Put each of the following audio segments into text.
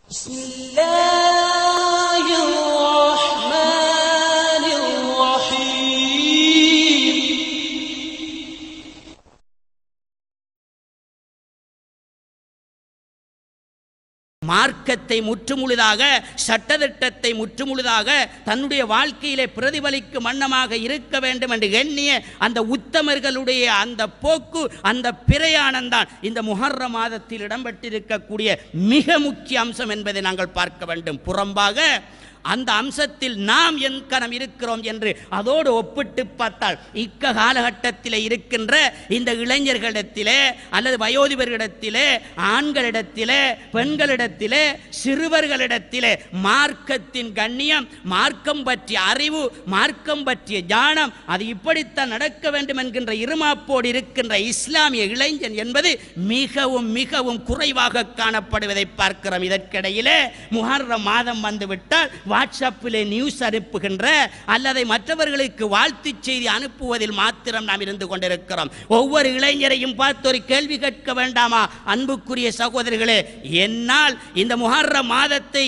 بسم الله الرحمن الرحيم மார்க்கத்தை முற்றுமுழுதாக சட்டதிட்டத்தை முற்றுமுழுதாக தன்னுடைய வாழ்க்கையிலே பிரதிபலிக்கும் வண்ணமாக இருக்க வேண்டும் என்று எண்ணிய அந்த உத்தமர்களுடைய அந்த போக்கு, அந்த பிரயாணம்தான் இந்த முஹர்ரம் மாதத்தில் இடம்பெற்றிருக்கக்கூடிய மிக முக்கிய அம்சம் என்பதை நாங்கள் பார்க்க வேண்டும். புறம்பாக அந்த அம்சத்தில் நாம் எங்கனம் இருக்கிறோம் என்று அதோடு ஒப்பிட்டு பார்த்தால் இக்க காலகட்டத்தில் இருக்கின்ற இந்த இளைஞர்களிடத்திலே அல்லது வயோதிபர்களிடத்திலே, ஆண்களிடத்திலே, பெண்களிடத்திலே, சிறுவர்களிடத்திலே மார்க்கத்தின் கண்ணியம், மார்க்கம் பற்றிய அறிவு, மார்க்கம் பற்றிய ஞானம், அது இப்படித்தான் நடக்க வேண்டும் என்கின்ற இருமாப்போடு இருக்கின்ற இஸ்லாமிய இளைஞன் என்பது மிகவும் மிகவும் குறைவாக காணப்படுவதை பார்க்கிறோம். இதற்கிடையிலே முஹர்ரம் மாதம் வந்துவிட்டால் வாட்ஸ்அப்பிலே நியூஸ் அனுப்புகின்ற அல்லது மற்றவர்களுக்கு வாழ்த்து செய்தி அனுப்புவதில் மாத்திரம் நாம் இருந்து கொண்டிருக்கிறோம். ஒவ்வொரு இளைஞரையும் பார்த்து ஒரு கேள்வி கேட்க வேண்டாமா? அன்புக்குரிய சகோதரர்களே, என்னால் இந்த முஹர்ரம் மாதத்தை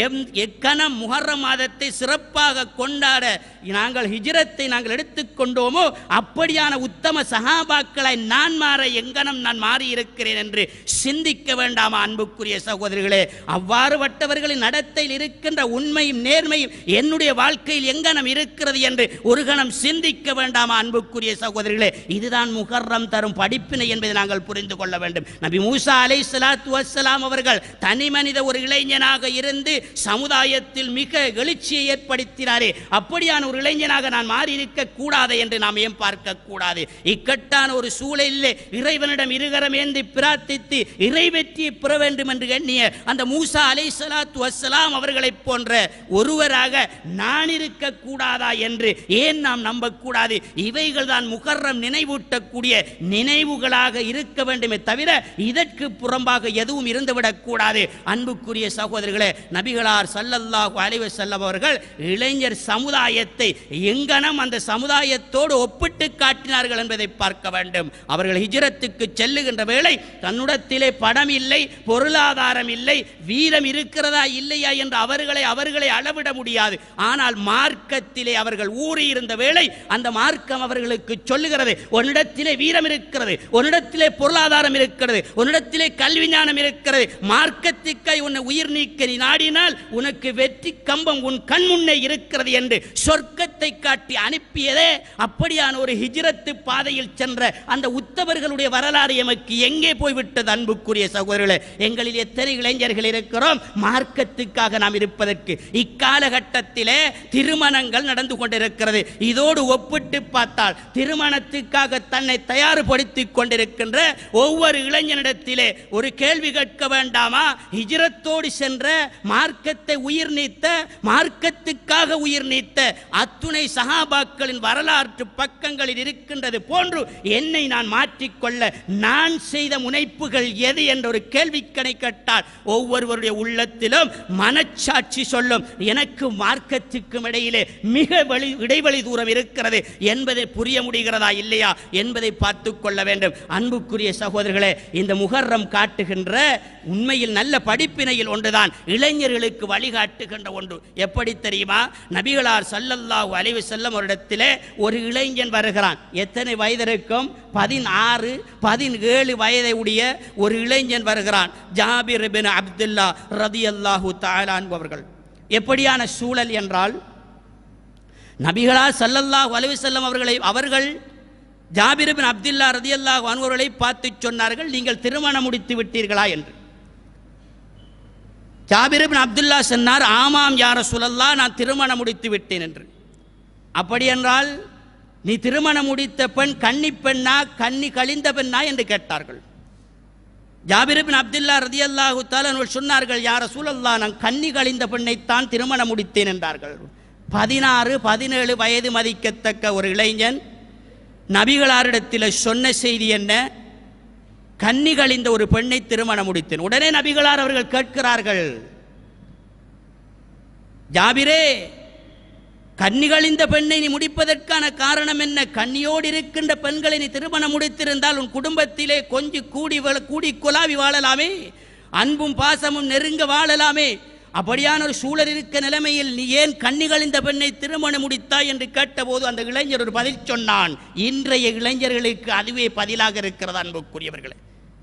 எக்கணம் முஹர்ரம் மாதத்தை சிறப்பாக கொண்டாட நாங்கள் ஹிஜ்ரத்தை நாங்கள் எடுத்துக்கொண்டோமோ அப்படியான உத்தம சஹாபாக்களை நான் மாற எங்கனம் நான் மாறி இருக்கிறேன் என்று சிந்திக்க வேண்டாமா? அன்புக்குரிய சகோதரர்களே, அவ்வாறு பட்டவர்களின் நடத்தையில் இருக்கின்ற உண்மையும் நேர்மையும் என்னுடைய வாழ்க்கையில் எங்கனம் இருக்கிறது என்று ஒரு கணம் சிந்திக்க வேண்டாமா? அன்புக்குரிய சகோதரர்களே, இதுதான் முஹர்ரம் தரும் படிப்பினை என்பதை நாங்கள் புரிந்து கொள்ள வேண்டும். நபி மூசா அலைஹிஸ்ஸலாத்து வஸ்ஸலாம் அவர்கள் தனி மனித ஒரு இளைஞனாக இருந்து சமுதாயத்தில் மிக எழுச்சியை ஏற்படுத்தினாரே, அப்படியான ஒரு இளைஞனாக நான் மாறி இருக்க கூடாது என்று நாம் ஏன் பார்க்க கூடாது? இக்கட்டான ஒரு சூழலிலே இறைவனிடம் இருகரம் ஏந்தி பிரார்த்தித்து இறைவெற்றியை பெற வேண்டும் என்று எண்ணிய அந்த மூசா அலைஹிஸ்ஸலாத்து வஸ்ஸலாம் அவர்களைப் போன்ற ஒருவராக நான் இருக்க கூடாதா என்று ஏன் நாம் நம்பக்கூடாது? இவைகள் தான் முஹர்ரம் நினைவூட்டக்கூடிய நினைவுகளாக இருக்க வேண்டுமே தவிர இதற்கு புறம்பாக எதுவும் இருந்துவிடக் கூடாது. அன்புக்குரிய சகோதரர்களே, நபிகளார் ஸல்லல்லாஹு அலைஹி வஸல்லம் அவர்கள் இளைஞர் சமுதாயத்தை எங்கனம் அந்த சமுதாயத்தோடு ஒப்பிட்டு காட்டினார்கள் என்பதை பார்க்க வேண்டும். அவர்கள் ஹிஜ்ரத்துக்கு செல்லுகின்ற வேளை தன்னுடத்திலே பணம் இல்லை, பொருளாதாரம் இல்லை, வீரம் இருக்கிறதா இல்லையா என்று அவர்களை அளவிட முடியாது. ஆனால் மார்க்கத்திலே அவர்கள் ஊறியிருந்த வேளை அந்த மார்க்கம் அவர்களுக்கு சொல்லுகிறது, உன்னிடத்திலே வீரம் இருக்கிறது, உன்னிடத்திலே பொருளாதாரம் இருக்கிறது, உன்னிடத்திலே கல்வி ஞானம் இருக்கிறது, மார்க்கத்துக்காய் உன்னை உயிர் நீக்க நீ நாடினால் உனக்கு வெற்றி கம்பம் உன் கண் முன்னே இருக்கிறது என்று சொர்க்கத்தை காட்டி அனுப்பியதே. அப்படியான ஒரு ஹிஜ்ரத்து பாதையில் சென்ற அந்த உத்தவர்களுடைய வரலாறு எமக்கு எங்கே போய்விட்டது? அன்புக்குரிய சகோதரர்களே, எங்களில் எத்தனை இளைஞர்கள் இருக்கிறோம் மார்க்கத்துக்காக நாம் இருப்பதற்கு? இக்காலகட்டத்திலே திருமணங்கள் நடந்து கொண்டிருக்கிறது. இதோடு ஒப்பிட்டு பார்த்தால் திருமணத்துக்காக தன்னை தயார்படுத்திக் கொண்டிருக்கின்ற ஒவ்வொரு இளைஞனிடத்திலே ஒரு கேள்வி கேட்க வேண்டாமா? ஹிஜ்ரத்தோடு சென்ற மார்க்கத்தை உயிர் நீத்த, மார்க்கத்துக்காக உயிர் நீத்த அத்துணை சஹாபாக்களின் வரலாற்று பக்கங்களில் இருக்கின்றது போன்று என்னை நான் மாற்றிக்கொள்ள நான் செய்த முனைப்புகள் எது என்ற ஒரு கேள்விக்கணை கேட்டால் ஒவ்வொருவருடைய உள்ளத்திலும் மனச்சாட்சி சொல்லும், எனக்கு மார்க்கத்துக்கும் இடையிலே மிக இடைவெளி தூரம் இருக்கிறது என்பதை புரிய முடிகிறதா இல்லையா என்பதை பார்த்துக் கொள்ள வேண்டும். அன்புக்குரிய சகோதரர்களே, இந்த முஹர்ரம் காட்டுகின்ற உண்மையில் நல்ல படிப்பினையில் ஒன்றுதான் இளைஞர்களுக்கு வழிகாட்டுகின்ற ஒன்று. எப்படி தெரியுமா? நபிகளார் ஸல்லல்லாஹு அலைஹி வஸல்லம் அவரிடத்திலே ஒரு இளைஞன் வருகிறான். எத்தனை வயது இருக்கும்? 16, 17 வயதை உடைய ஒரு இளைஞன் வருகிறான். ஜாபிர் இப்னு அப்துல்லா ரலியல்லாஹு தஆலா அன்ஹு அவர்கள். எப்படியான சூழல் என்றால், நபிகளார் ஸல்லல்லாஹு அலைஹி வஸல்லம் அவர்கள் ஜாபிர் இப்னு அப்துல்லா ரலியல்லாஹு அன்ஹு அவர்களை பார்த்து சொன்னார்கள், நீங்கள் திருமணம் முடித்து விட்டீர்களா என்று. ஜாபிர் இப்னு அப்துல்லா சொன்னார், ஆமாம் யா ரசூலல்லாஹ், நான் திருமணம் முடித்து விட்டேன் என்று. அப்படி என்றால் நீ திருமணம் முடித்த பெண் கன்னி பெண்ணா, கன்னி கழிந்த பெண்ணா என்று கேட்டார்கள். ஜாபிர் இப்னு அப்துல்லா ரலியல்லாஹு தஆலா அவர்கள் சொன்னார்கள், யா ரசூலல்லாஹ், நான் கன்னி கழிந்த பெண்ணைத்தான் திருமணம் முடித்தேன் என்றார்கள். 16, 17 வயது மதிக்கத்தக்க ஒரு இளைஞன் நபிகளாரிடத்தில் சொன்ன செய்தி என்ன? கன்னி கழிந்த ஒரு பெண்ணை திருமணம் முடித்தேன். உடனே நபிகளார் அவர்கள் கேட்கிறார்கள், ஜாபிரே, கன்னிகள் இந்த பெண்ணை நீ முடிப்பதற்கான காரணம் என்ன? கன்னியோடு இருக்கின்ற பெண்களை நீ திருமணம் முடித்திருந்தால் உன் குடும்பத்திலே கொஞ்சம் கூடி குலாவி வாழலாமே. அன்பும் பாசமும் நெருங்க வாழலாமே. அப்படியான ஒரு சூழல் இருக்க நிலைமையில் நீ ஏன் கண்ணிகளிந்த பெண்ணை திருமணம் முடித்தாய் என்று கேட்டபோது அந்த இளைஞர் ஒரு பதில் சொன்னான். இன்றைய இளைஞர்களுக்கு அதுவே பதிலாக இருக்கிறது அன்புக்குரியவர்களே.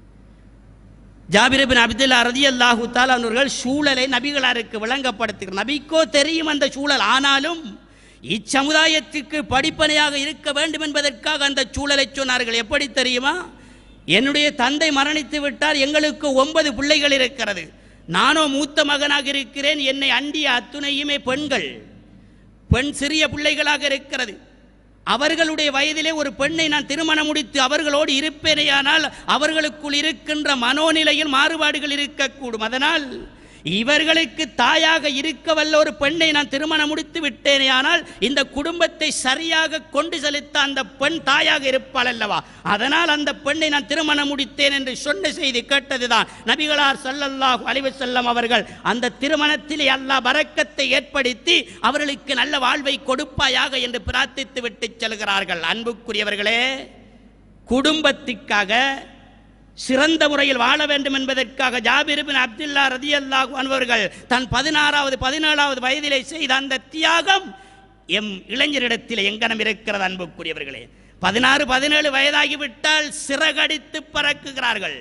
ஜாபிர் பின் அப்துல்லா ரலியல்லாஹு தஆலா அவர்கள் சூழலை நபிகளாருக்கு விளங்கப்படுத்துகிறார். நபிக்கோ தெரியும் அந்த சூழல், ஆனாலும் இச்சமுதாயத்திற்கு படிப்பனையாக இருக்க வேண்டும் என்பதற்காக அந்த சூழலை சொன்னார்கள். எப்படி தெரியுமா? என்னுடைய தந்தை மரணித்து விட்டார், எங்களுக்கு 9 பிள்ளைகள் இருக்கிறது, நானோ மூத்த மகனாக இருக்கிறேன், என்னை அண்டிய அத்துணையுமே பெண்கள், பெண் சிறிய பிள்ளைகளாக இருக்கிறது. அவர்களுடைய வயதிலே ஒரு பெண்ணை நான் திருமணம் முடித்து அவர்களோடு இருப்பேனேயானால் அவர்களுக்குள் இருக்கின்ற மனோநிலையில் மாறுபாடுகள் இருக்கக்கூடும். அதனால் இவர்களுக்கு தாயாக இருக்க வல்ல ஒரு பெண்ணை நான் திருமணம் முடித்து விட்டேனேயானால் இந்த குடும்பத்தை சரியாக கொண்டு செலுத்த அந்த பெண் தாயாக இருப்பாள் அல்லவா, அதனால் அந்த பெண்ணை நான் திருமணம் முடித்தேன் என்று சொன்ன செய்தி கேட்டதுதான் நபிகளார் ஸல்லல்லாஹு அலைஹி வஸல்லம் அவர்கள் அந்த திருமணத்திலே அல்லாஹ் பரக்கத்தை ஏற்படுத்தி அவர்களுக்கு நல்ல வாழ்வை கொடுப்பாயாக என்று பிரார்த்தித்து விட்டு செல்கிறார்கள். அன்புக்குரியவர்களே, குடும்பத்திற்காக சிறந்த முறையில் வாழ வேண்டும் என்பதற்காக ஜாபிர் பின் அப்துல்லா ரலியல்லாஹு அன்ஹு அவர்கள் தன் 16வது 17வது வயதிலே செய்த அந்த தியாகம் எம் இளைஞரிடத்தில் எங்கனம் இருக்கிறது அன்புக்குரியவர்களே. 16 17 வயதாகிவிட்டால் சிறகடித்து பறக்குகிறார்கள்.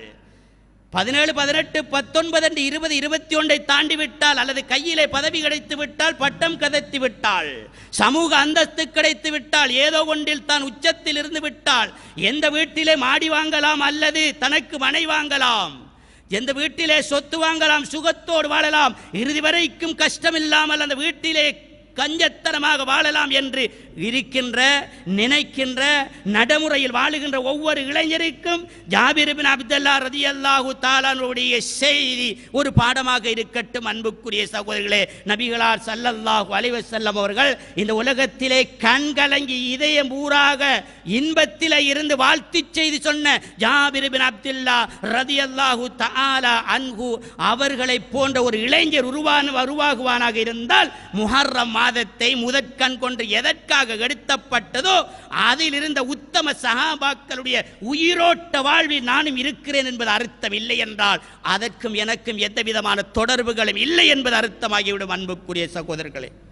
17 18 19 20 21 தாண்டி விட்டால் அல்லது கையிலே பதவி கிடைத்து விட்டால், பட்டம் கதைத்து விட்டால், சமூக அந்தஸ்து கிடைத்து விட்டால், ஏதோ ஒன்றில் தான் உச்சத்தில் இருந்து விட்டால், எந்த வீட்டிலே மாடி வாங்கலாம் அல்லது தனக்கு மனை வாங்கலாம், எந்த வீட்டிலே சொத்து வாங்கலாம், சுகத்தோடு வாழலாம், இறுதி வரைக்கும் கஷ்டம் இல்லாமல் அந்த வீட்டிலே கஞ்சத்தனமாக வாழலாம் என்று இருக்கின்ற நினைக்கின்ற நடைமுறையில் வாழுகின்ற ஒவ்வொரு இளைஞருக்கும் ஜாபிர் பின் அப்துல்லா ரலியல்லாஹு தஆலாவுடைய செய்தி ஒரு பாடமாக இருக்கட்டும். அன்புக்குரிய சகோதரர்களே, நபிகளார் ஸல்லல்லாஹு அலைஹி வஸல்லம் அவர்கள் இந்த உலகத்திலே கண்கலங்கி இதயம் ஊராக இன்பத்திலே இருந்து வாழ்த்தி செய்தி சொன்ன ஜாபிர் பின் அப்துல்லா ரலியல்லாஹு தஆலா அன்ஹு அவர்களை போன்ற ஒரு இளைஞர் உருவாகுவானாக இருந்தால் முஹர்ரம் மாதத்தை முதற்கண் கொண்டு எதற்காக எடுத்தப்பட்டதோ அதில் இருந்த உத்தம சஹாபாக்களுடைய உயிரோட்ட வாழ்வில் நானும் இருக்கிறேன் என்பது அர்த்தம். இல்லை என்றால் அதற்கும் எனக்கும் எந்த விதமான தொடர்புகளும் இல்லை என்பது அர்த்தமாகிவிடும். அன்புக்குரிய சகோதரர்களே,